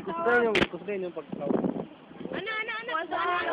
Ikutin yung pagkaw. Ano? 1, 2,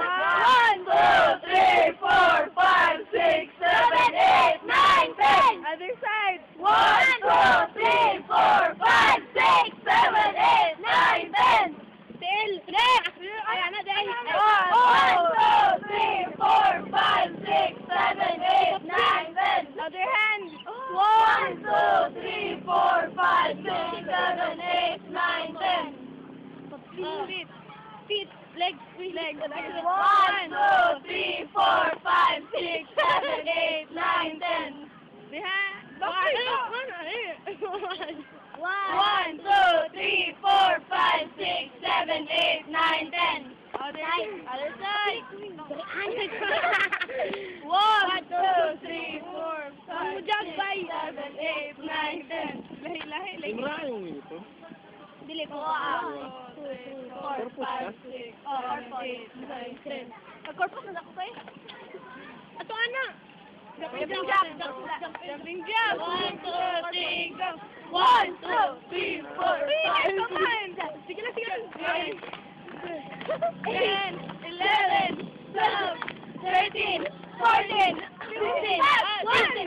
3, 4, 5, 6, 7, 8, 9, 10. Other side. 1, 2, 3, 4, 5, 6, 7, 8, 9, 10. Tail. Next. Ayan na, Day. 1, 2, 3, 4, 5, 6, 7, 8, 9, 10. Other hand. 1, 2, 3, 4, 5, 6, 7, 8, 9, 10. Feet. Feet. Legs. Legs. 1, 2, 3, 4, 5, 6, 7, 8, 9, 10. Diha. Bakit? 1, 2, 3, 4, 5, 6, 7, 8, 9, 10. Other side. 1, 2, 3, 4, 5, 6, 7, 8, 9, 10. Lahi. Imra yung ito. Dili ko. 1, 2, 3, 4, 5, 6, 7, 8, 9, 10. Nag-corpus na ako kayo. Ato, ana. Jumping jack. Jumping jack. 1, 2, 3, go. 1, 2, 3, 4, 5, Come on. Sige na. 10, 11, 12, 13, 14, 15, 1, 2, 3,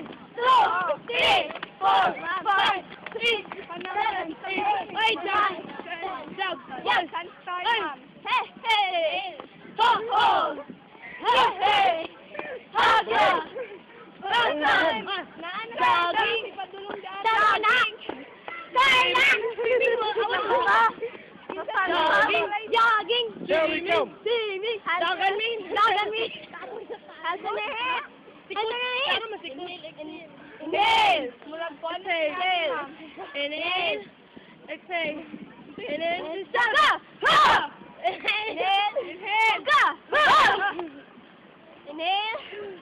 4, 5, 6, 7, 8, 9, 10. Jog. Yes. Time. Hey! Ho, ho! Hey! Haga! Basan! Jogging! Jogging! Sayang! Jogging! Jogging! Swimming! Jogging! Hasanahit! Ano masikot? Inhale! Exhale. Inhale. Exhale. Inhale. Saga! Ha! Inhale! Inhale! Saga! Ha! Inhale!